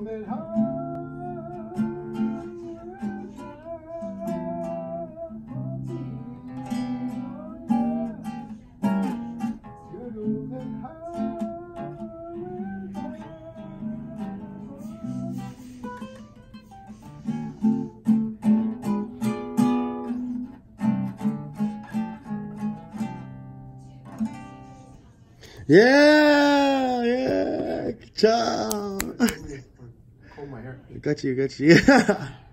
Yeah, yeah, good job. Comb my hair. Got you.